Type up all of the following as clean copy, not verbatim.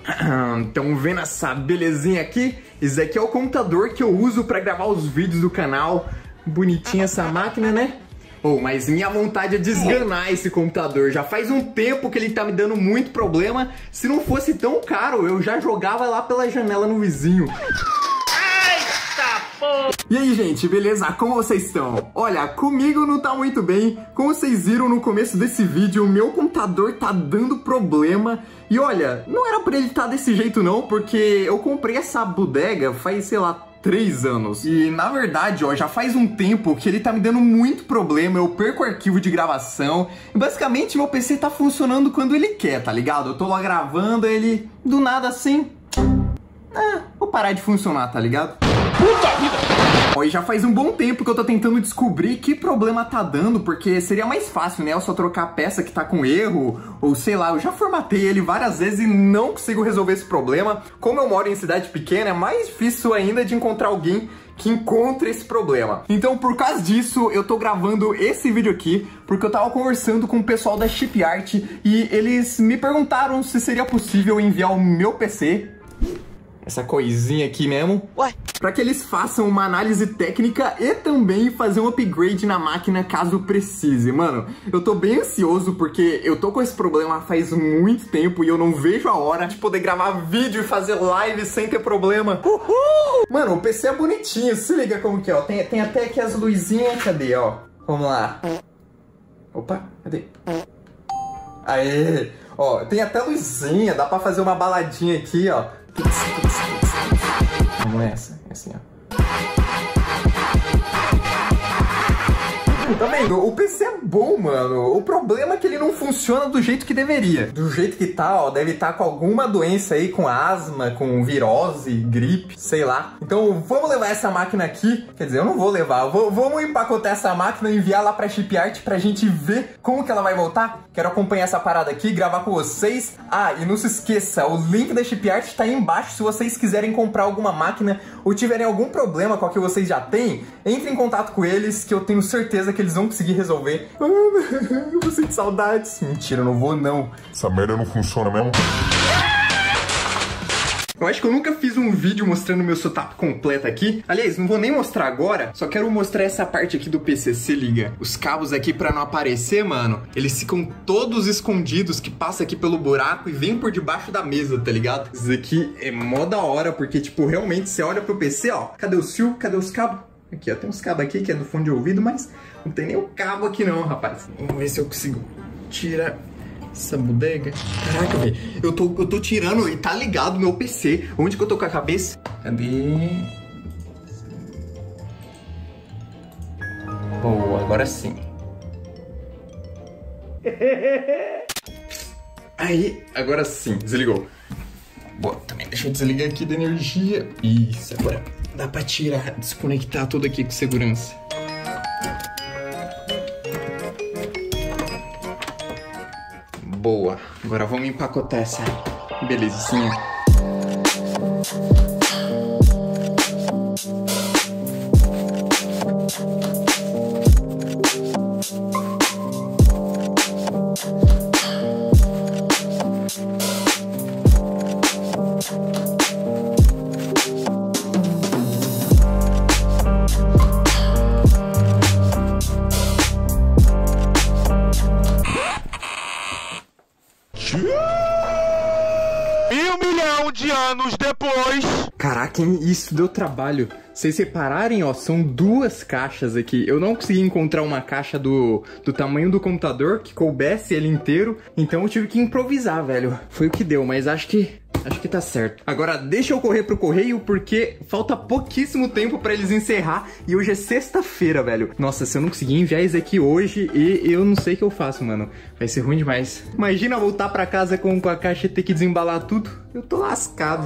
Estão vendo essa belezinha aqui? Esse aqui é o computador que eu uso pra gravar os vídeos do canal. Bonitinha essa máquina, né? Mas minha vontade é desganar esse computador. Já faz um tempo que ele tá me dando muito problema. Se não fosse tão caro, eu já jogava lá pela janela no vizinho. E aí, gente, beleza? Como vocês estão? Olha, comigo não tá muito bem. Como vocês viram no começo desse vídeo, o meu computador tá dando problema. E olha, não era pra ele estar desse jeito não, porque eu comprei essa bodega faz, sei lá, 3 anos. E na verdade, ó, já faz um tempo que ele tá me dando muito problema, eu perco o arquivo de gravação. E basicamente meu PC tá funcionando quando ele quer, tá ligado? Eu tô lá gravando, ele do nada assim... vou parar de funcionar, tá ligado? Puta vida! Ó, e já faz um bom tempo que eu tô tentando descobrir que problema tá dando, porque seria mais fácil, né? Eu só trocar a peça que tá com erro, ou sei lá, eu já formatei ele várias vezes e não consigo resolver esse problema. Como eu moro em cidade pequena, é mais difícil ainda de encontrar alguém que encontre esse problema. Então, por causa disso, eu tô gravando esse vídeo aqui, porque eu tava conversando com o pessoal da Chipart e eles me perguntaram se seria possível enviar o meu PC, essa coisinha aqui mesmo, pra que eles façam uma análise técnica e também fazer um upgrade na máquina caso precise. Mano, eu tô bem ansioso porque eu tô com esse problema faz muito tempo e eu não vejo a hora de poder gravar vídeo e fazer live sem ter problema. Uhul! Mano, o PC é bonitinho, se liga como que é, ó. Tem até aqui as luzinhas, cadê, ó? Vamos lá. Opa, cadê? Aê! Ó, tem até luzinha, dá pra fazer uma baladinha aqui, ó. Vamos nessa, assim, ó. Tá vendo? O PC é bom, mano. O problema é que ele não funciona do jeito que deveria. Do jeito que tá, ó, deve estar com alguma doença aí, com asma, com virose, gripe, sei lá. Então, vamos levar essa máquina aqui. Quer dizer, eu não vou levar. Vamos empacotar essa máquina e enviar lá pra Chipart pra gente ver como que ela vai voltar. Quero acompanhar essa parada aqui, gravar com vocês. E não se esqueça, o link da Chipart tá aí embaixo se vocês quiserem comprar alguma máquina ou tiverem algum problema com a que vocês já têm. Entre em contato com eles que eu tenho certeza que eles vão conseguir resolver. Eu vou sentir saudades. Mentira, eu não vou não. Essa merda não funciona mesmo. Eu acho que eu nunca fiz um vídeo mostrando meu setup completo aqui. Aliás, não vou nem mostrar agora, só quero mostrar essa parte aqui do PC, se liga. Os cabos aqui pra não aparecer, mano, eles ficam todos escondidos, que passa aqui pelo buraco e vem por debaixo da mesa, tá ligado? Isso aqui é mó da hora, porque, tipo, realmente você olha pro PC, ó, cadê o fio? Cadê os cabos? Aqui, ó, tem uns cabos aqui que é do fone de ouvido, mas não tem nem o cabo aqui não, rapaz. Vamos ver se eu consigo tirar essa bodega. Caraca, velho, eu tô tirando e tá ligado meu PC. Onde que eu tô com a cabeça? Cadê? Boa, agora sim. Aí, agora sim, desligou. Boa, também deixa eu desligar aqui da energia. Isso, agora dá pra tirar, desconectar tudo aqui com segurança. Boa, agora vamos empacotar essa belezinha. De anos depois. Caraca, isso deu trabalho. Vocês repararem, ó, são 2 caixas aqui. Eu não consegui encontrar uma caixa do tamanho do computador que coubesse ele inteiro, então eu tive que improvisar, velho. Foi o que deu, mas acho que tá certo. Agora deixa eu correr pro correio, porque falta pouquíssimo tempo pra eles encerrar e hoje é sexta-feira, velho. Nossa, se eu não conseguir enviar isso aqui hoje, e eu não sei o que eu faço, mano. Vai ser ruim demais. Imagina voltar pra casa com a caixa e ter que desembalar tudo. Eu tô lascado.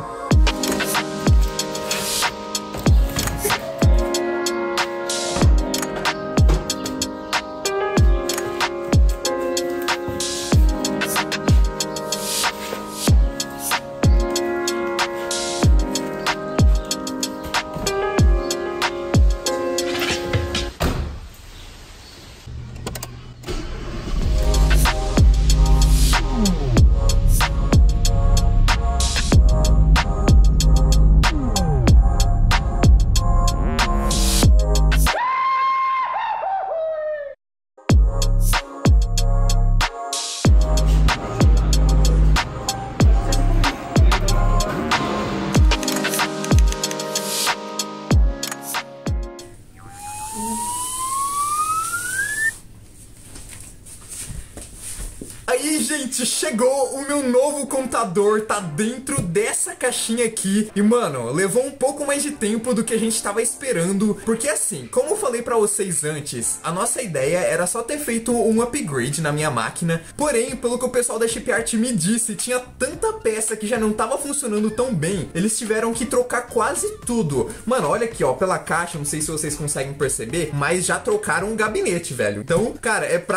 chegou o meu novo computador, tá dentro dessa caixinha aqui. E, mano, levou um pouco mais de tempo do que a gente tava esperando. Porque assim, como eu falei pra vocês antes, a nossa ideia era só ter feito um upgrade na minha máquina. Porém, pelo que o pessoal da Chipart me disse, tinha tanta peça que já não tava funcionando tão bem. Eles tiveram que trocar quase tudo. Mano, olha aqui, ó, pela caixa, não sei se vocês conseguem perceber, mas já trocaram um gabinete, velho. Então, cara, é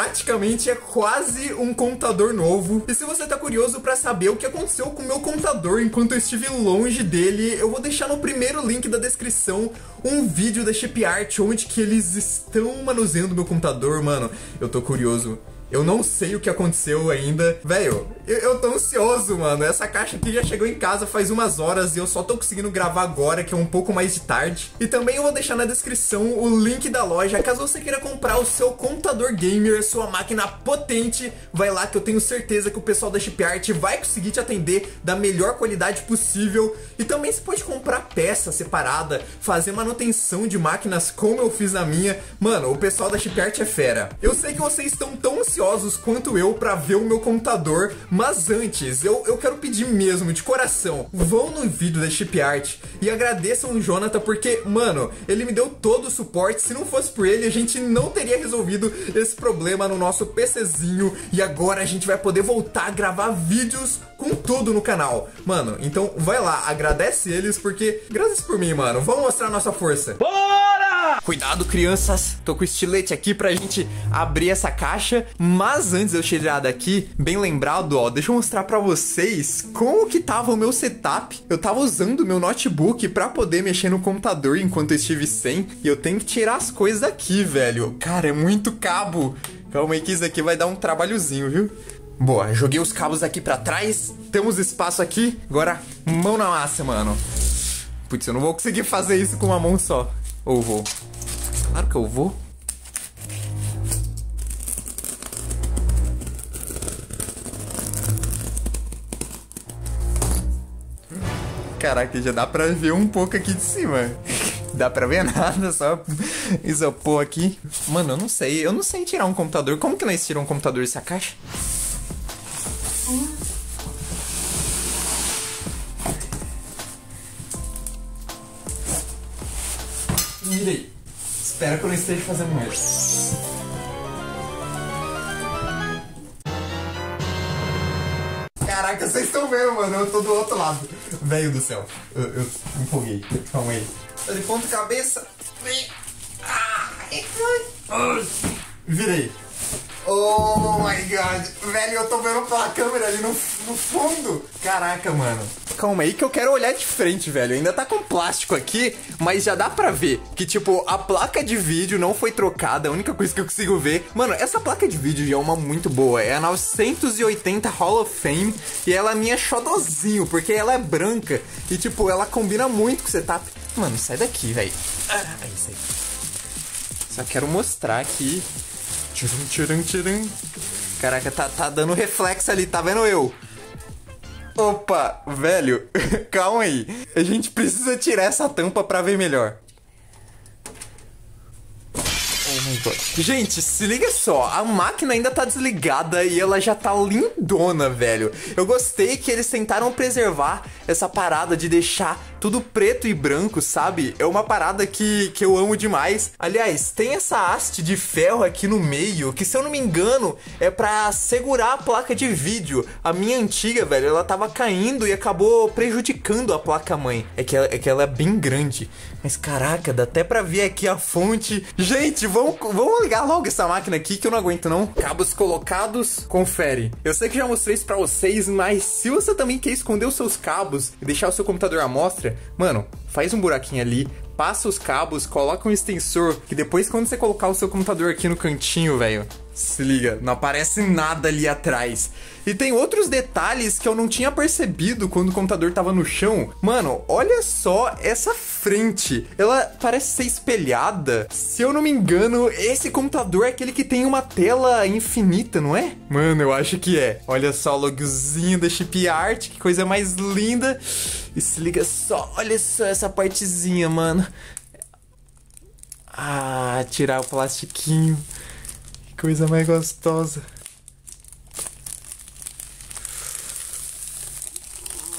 quase um computador novo. E se você tá curioso pra saber o que aconteceu com o meu computador enquanto eu estive longe dele, eu vou deixar no primeiro link da descrição um vídeo da Chipart onde que eles estão manuseando meu computador, mano. Eu tô curioso. Eu não sei o que aconteceu ainda. Velho, eu tô ansioso, mano. Essa caixa aqui já chegou em casa faz umas horas e eu só tô conseguindo gravar agora, que é um pouco mais de tarde. E também eu vou deixar na descrição o link da loja, caso você queira comprar o seu computador gamer, sua máquina potente. Vai lá que eu tenho certeza que o pessoal da Chipart vai conseguir te atender da melhor qualidade possível. E também você pode comprar peça separada, fazer manutenção de máquinas como eu fiz na minha. Mano, o pessoal da Chipart é fera. Eu sei que vocês estão tão ansiosos quanto eu pra ver o meu computador, mas antes, eu quero pedir mesmo, de coração, vão no vídeo da Chipart e agradeçam o Jonathan, porque, mano, ele me deu todo o suporte. Se não fosse por ele, a gente não teria resolvido esse problema no nosso PCzinho, e agora a gente vai poder voltar a gravar vídeos com tudo no canal. Mano, então vai lá, agradece eles, porque graças por mim, mano, vamos mostrar nossa força. Bora! Cuidado, crianças, tô com o estilete aqui pra gente abrir essa caixa. Mas antes de eu tirar daqui, bem lembrado, ó, deixa eu mostrar pra vocês como que tava o meu setup. Eu tava usando o meu notebook pra poder mexer no computador enquanto eu estive sem. E eu tenho que tirar as coisas daqui, velho. Cara, é muito cabo. Calma aí que isso aqui vai dar um trabalhozinho, viu? Boa, joguei os cabos aqui pra trás. Temos espaço aqui. Agora, mão na massa, mano. Putz, eu não vou conseguir fazer isso com uma mão só. Ou vou? Claro que eu vou. Caraca, já dá pra ver um pouco aqui de cima. Dá pra ver nada, só isopor aqui. Mano, eu não sei tirar um computador. Como que nós tiramos um computador dessa caixa? Vira aí. Espera que eu não esteja fazendo merda. Caraca, vocês estão vendo, mano, eu tô do outro lado. Velho do céu, eu me empolguei. Calma aí. Tá de ponta cabeça. Virei. Oh my god. Velho, eu tô vendo pela câmera ali no fundo. Caraca, mano. Calma aí que eu quero olhar de frente, velho. Ainda tá com plástico aqui, mas já dá pra ver que, tipo, a placa de vídeo não foi trocada. A única coisa que eu consigo ver... Mano, essa placa de vídeo já é uma muito boa. É a 980 Hall of Fame. E ela é minha xodozinho, porque ela é branca. E, tipo, ela combina muito com o setup. Mano, sai daqui, velho. É isso aí. Só quero mostrar aqui. Tcharam. Caraca, tá dando reflexo ali, tá vendo eu? Opa, velho, calma aí. A gente precisa tirar essa tampa pra ver melhor. Oh my God. Gente, se liga só, a máquina ainda tá desligada e ela já tá lindona, velho. Eu gostei que eles tentaram preservar essa parada de deixar tudo preto e branco, sabe? É uma parada que eu amo demais. Aliás, tem essa haste de ferro aqui no meio, que se eu não me engano, é pra segurar a placa de vídeo. A minha antiga, velho, ela tava caindo e acabou prejudicando a placa-mãe. É que ela é bem grande. Mas caraca, dá até pra ver aqui a fonte. Gente, vamos ligar logo essa máquina aqui que eu não aguento não. Cabos colocados, confere. Eu sei que já mostrei isso pra vocês, mas se você também quer esconder os seus cabos e deixar o seu computador à mostra, mano, faz um buraquinho ali, passa os cabos, coloca um extensor, que depois quando você colocar o seu computador aqui no cantinho, velho, se liga, não aparece nada ali atrás. E tem outros detalhes que eu não tinha percebido quando o computador tava no chão. Mano, olha só essa frente. Ela parece ser espelhada. Se eu não me engano, esse computador é aquele que tem uma tela infinita, não é? Mano, eu acho que é. Olha só o logozinho da Chipart, que coisa mais linda. E se liga só, olha só essa partezinha, mano. Ah, tirar o plastiquinho. Que coisa mais gostosa.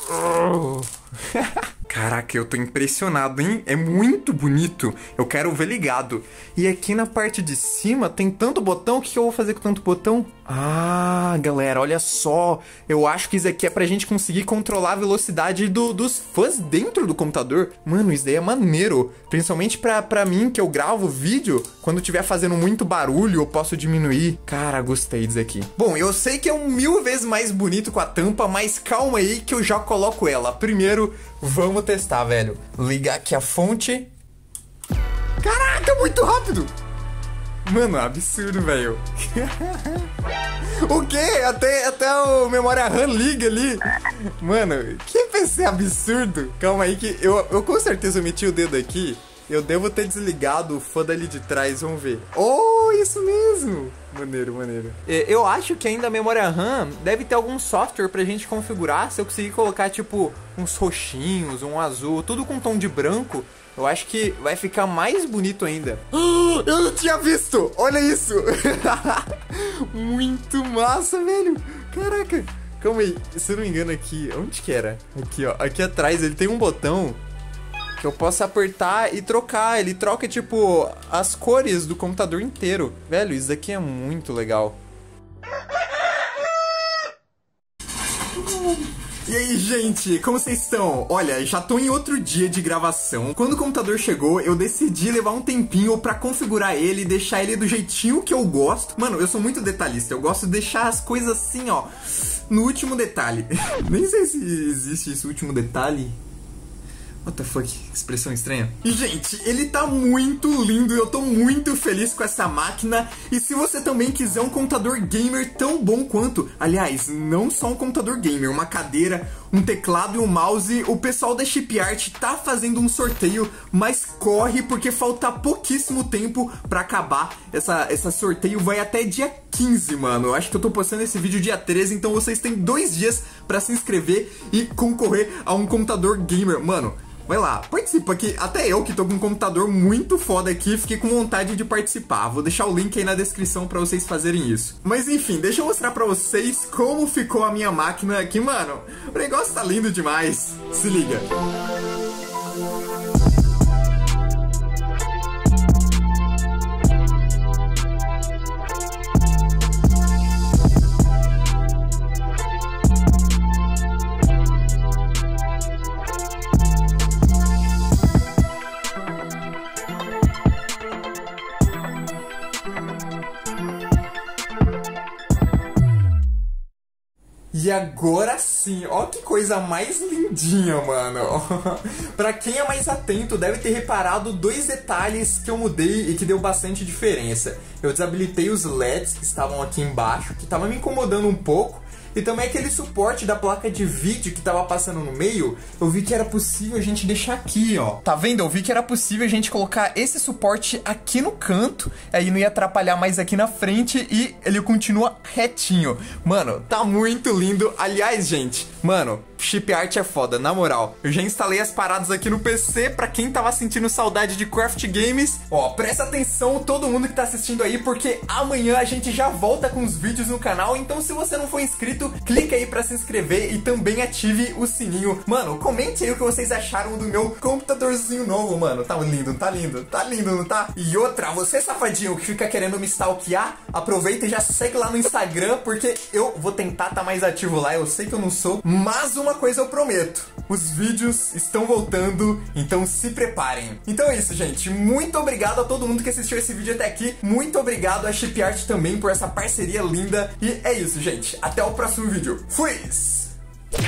Caraca, eu tô impressionado, hein? É muito bonito. Eu quero ver ligado. E aqui na parte de cima tem tanto botão. O que eu vou fazer com tanto botão? Ah, galera, olha só. Eu acho que isso aqui é pra gente conseguir controlar a velocidade dos fãs dentro do computador. Mano, isso daí é maneiro. Principalmente pra mim, que eu gravo vídeo. Quando tiver fazendo muito barulho, eu posso diminuir. Cara, gostei disso aqui. Bom, eu sei que é 1000 vezes mais bonito com a tampa, mas calma aí que eu já coloco ela. Primeiro, vamos testar, velho. Ligar aqui a fonte. Caraca, muito rápido. Mano, absurdo, velho. O quê? Até o memória RAM liga ali. Mano, que PC absurdo. Calma aí que eu com certeza meti o dedo aqui. Eu devo ter desligado o fã dali de trás, vamos ver. Oh, isso mesmo. Maneiro, maneiro. Eu acho que ainda a memória RAM deve ter algum software pra gente configurar. Se eu conseguir colocar, tipo, uns roxinhos, um azul, tudo com tom de branco, eu acho que vai ficar mais bonito ainda. Eu não tinha visto! Olha isso! Muito massa, velho! Caraca! Calma aí, se eu não me engano aqui... Onde que era? Aqui, ó. Aqui atrás ele tem um botão que eu posso apertar e trocar. Ele troca, tipo, as cores do computador inteiro. Velho, isso daqui é muito legal. E aí, gente, como vocês estão? Olha, já tô em outro dia de gravação. Quando o computador chegou, eu decidi levar um tempinho pra configurar ele e deixar ele do jeitinho que eu gosto. Mano, eu sou muito detalhista, eu gosto de deixar as coisas assim, ó, no último detalhe. Nem sei se existe esse último detalhe. What the fuck? Que expressão estranha. E, gente, ele tá muito lindo e eu tô muito feliz com essa máquina. E se você também quiser um computador gamer tão bom quanto... Aliás, não só um computador gamer, uma cadeira, um teclado e um mouse, o pessoal da Chipart tá fazendo um sorteio, mas corre porque falta pouquíssimo tempo pra acabar. Essa sorteio vai até dia 15, mano. Eu acho que eu tô postando esse vídeo dia 13, então vocês têm 2 dias pra se inscrever e concorrer a um computador gamer. Mano, vai lá, participa aqui. Até eu que tô com um computador muito foda aqui, fiquei com vontade de participar. Vou deixar o link aí na descrição pra vocês fazerem isso. Mas enfim, deixa eu mostrar pra vocês como ficou a minha máquina aqui, mano. O negócio tá lindo demais. Se liga. E agora sim, ó que coisa mais lindinha, mano. Pra quem é mais atento, deve ter reparado 2 detalhes que eu mudei e que deu bastante diferença. Eu desabilitei os LEDs que estavam aqui embaixo, que estavam me incomodando um pouco. E também aquele suporte da placa de vídeo que tava passando no meio, eu vi que era possível a gente deixar aqui, ó. Tá vendo? Eu vi que era possível a gente colocar esse suporte aqui no canto, aí não ia atrapalhar mais aqui na frente e ele continua retinho. Mano, tá muito lindo. Aliás, gente, mano, Chipart é foda, na moral. Eu já instalei as paradas aqui no PC pra quem tava sentindo saudade de Craft Games. Ó, presta atenção todo mundo que tá assistindo aí, porque amanhã a gente já volta com os vídeos no canal. Então se você não for inscrito, clica aí pra se inscrever e também ative o sininho. Mano, comente aí o que vocês acharam do meu computadorzinho novo, mano. Tá lindo, tá lindo, tá lindo, não tá? E outra, você safadinho que fica querendo me stalkear, aproveita e já segue lá no Instagram, porque eu vou tentar estar mais ativo lá. Eu sei que eu não sou, mas uma coisa eu prometo: os vídeos estão voltando, então se preparem. Então é isso, gente. Muito obrigado a todo mundo que assistiu esse vídeo até aqui. Muito obrigado a Chipart também por essa parceria linda. E é isso, gente. Até o próximo vídeo. Fui!